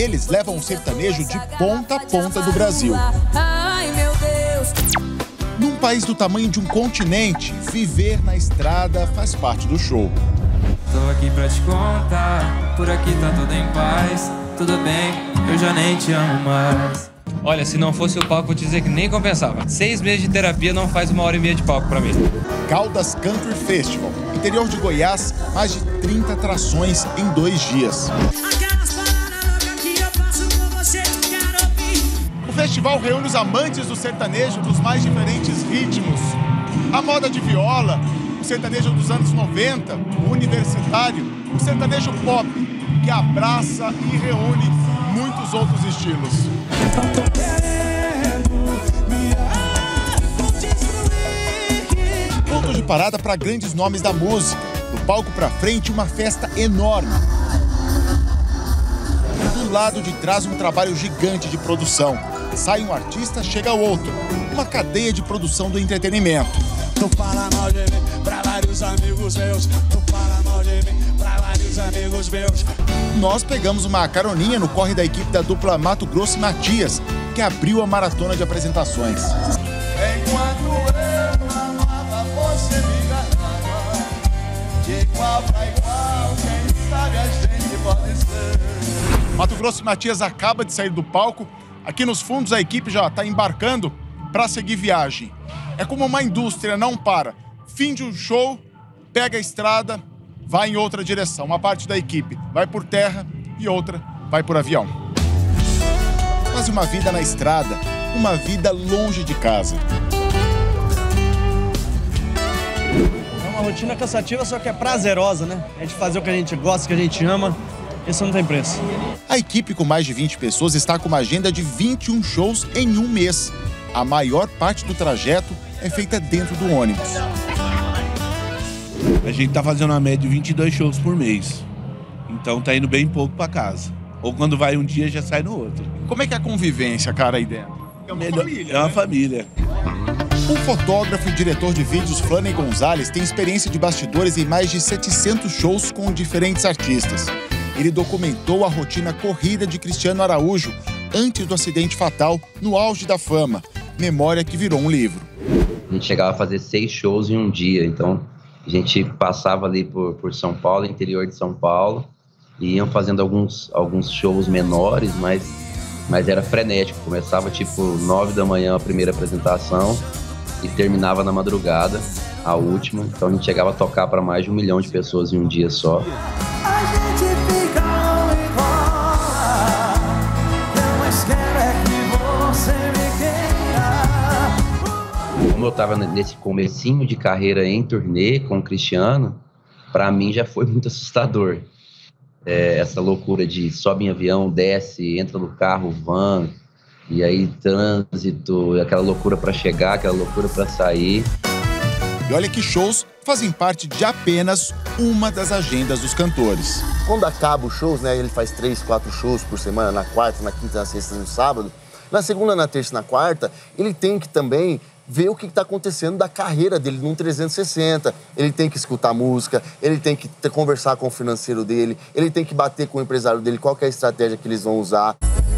Eles levam o sertanejo de ponta a ponta do Brasil. Ai, meu Deus. Num país do tamanho de um continente, viver na estrada faz parte do show. Tô aqui pra te contar, por aqui tá tudo em paz. Tudo bem, eu já nem te amo mais. Olha, se não fosse o palco, vou te dizer que nem compensava. 6 meses de terapia não faz 1h30 de palco pra mim. Caldas Country Festival. Interior de Goiás, mais de 30 atrações em 2 dias. O festival reúne os amantes do sertanejo dos mais diferentes ritmos. A moda de viola, o sertanejo dos anos 90, o universitário, o sertanejo pop, que abraça e reúne muitos outros estilos. Ponto de parada para grandes nomes da música. Do palco para frente, uma festa enorme. Do lado de trás, um trabalho gigante de produção. Sai um artista, chega outro. Uma cadeia de produção do entretenimento. Tu fala mal de mim pra vários amigos meus. Tu fala mal de mim pra vários amigos meus. Nós pegamos uma caroninha no corre da equipe da dupla Mato Grosso e Matias, que abriu a maratona de apresentações. Enquanto eu amava, você me enganava. De igual pra igual, quem sabe a gente pode ser. Mato Grosso e Matias acaba de sair do palco. Aqui nos fundos a equipe já está embarcando para seguir viagem. É como uma indústria, não para. Fim de um show, pega a estrada, vai em outra direção. Uma parte da equipe vai por terra e outra vai por avião. Quase uma vida na estrada, uma vida longe de casa. É uma rotina cansativa, só que é prazerosa, né? A gente fazer o que a gente gosta, o que a gente ama, isso não tem preço. A equipe com mais de 20 pessoas está com uma agenda de 21 shows em um mês. A maior parte do trajeto é feita dentro do ônibus. A gente tá fazendo uma média de 22 shows por mês. Então tá indo bem pouco pra casa. Ou quando vai um dia, já sai no outro. Como é que é a convivência, cara, aí dentro? É uma família, É uma né? família. O fotógrafo e diretor de vídeos Flâney Gonzalez tem experiência de bastidores em mais de 700 shows com diferentes artistas. Ele documentou a rotina corrida de Cristiano Araújo antes do acidente fatal, no auge da fama. Memória que virou um livro. A gente chegava a fazer 6 shows em um dia, então a gente passava ali por São Paulo, interior de São Paulo, e iam fazendo alguns shows menores, mas era frenético. Começava tipo 9 da manhã a primeira apresentação e terminava na madrugada a última. Então a gente chegava a tocar para mais de 1 milhão de pessoas em um dia só. Como eu estava nesse comecinho de carreira em turnê com o Cristiano, para mim já foi muito assustador. Essa loucura de sobe em avião, desce, entra no carro, van, e aí trânsito, aquela loucura para chegar, aquela loucura para sair. E olha que shows fazem parte de apenas uma das agendas dos cantores. Quando acaba os shows, né, ele faz 3, 4 shows por semana, na quarta, na quinta, na sexta e no sábado. Na segunda, na terça e na quarta, ele tem que também ver o que está acontecendo da carreira dele num 360. Ele tem que escutar música, ele tem que conversar com o financeiro dele, ele tem que bater com o empresário dele, qual que é a estratégia que eles vão usar.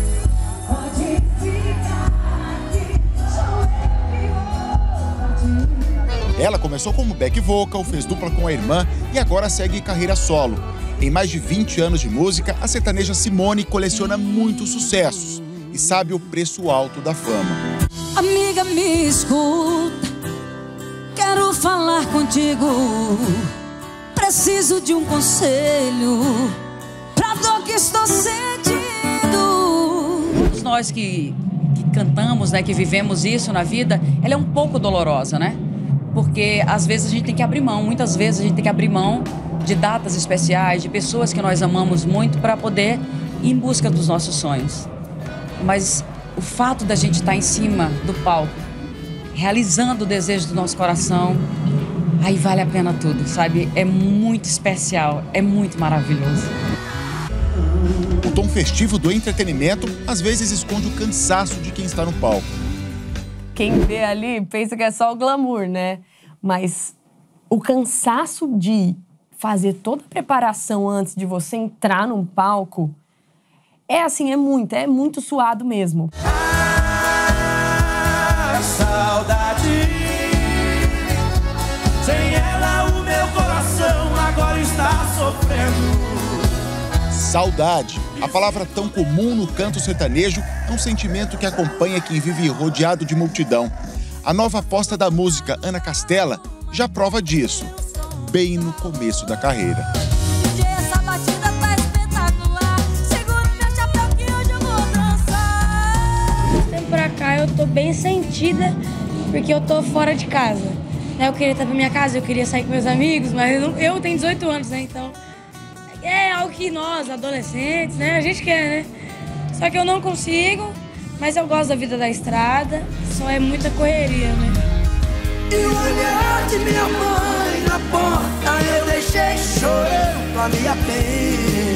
Ela começou como back vocal, fez dupla com a irmã e agora segue carreira solo. Em mais de 20 anos de música, a sertaneja Simone coleciona muitos sucessos e sabe o preço alto da fama. Amiga, me escuta, quero falar contigo. Preciso de um conselho pra dor que estou sentindo. Todos nós que cantamos, né, que vivemos isso na vida, ela é um pouco dolorosa, né? Porque às vezes a gente tem que abrir mão, muitas vezes a gente tem que abrir mão de datas especiais, de pessoas que nós amamos muito para poder ir em busca dos nossos sonhos. Mas o fato da gente estar em cima do palco, realizando o desejo do nosso coração, aí vale a pena tudo, sabe? É muito especial, é muito maravilhoso. O tom festivo do entretenimento às vezes esconde o cansaço de quem está no palco. Quem vê ali pensa que é só o glamour, né? Mas o cansaço de fazer toda a preparação antes de você entrar num palco É assim, é muito suado mesmo. Saudade, sem ela o meu coração agora está sofrendo. Saudade, a palavra tão comum no canto sertanejo, é um sentimento que acompanha quem vive rodeado de multidão. A nova aposta da música, Ana Castela, já prova disso, bem no começo da carreira. Essa batida tá espetacular. Segura meu chapéu que hoje eu vou dançar. De tempo pra cá eu tô bem sentida porque eu tô fora de casa. Eu queria estar pra minha casa, eu queria sair com meus amigos, mas eu tenho 18 anos, né? Então é algo que nós, adolescentes, né? A gente quer, né? Só que eu não consigo, mas eu gosto da vida da estrada, só é muita correria, né? E o olhar de minha mãe na porta eu deixei chorando a minha pena.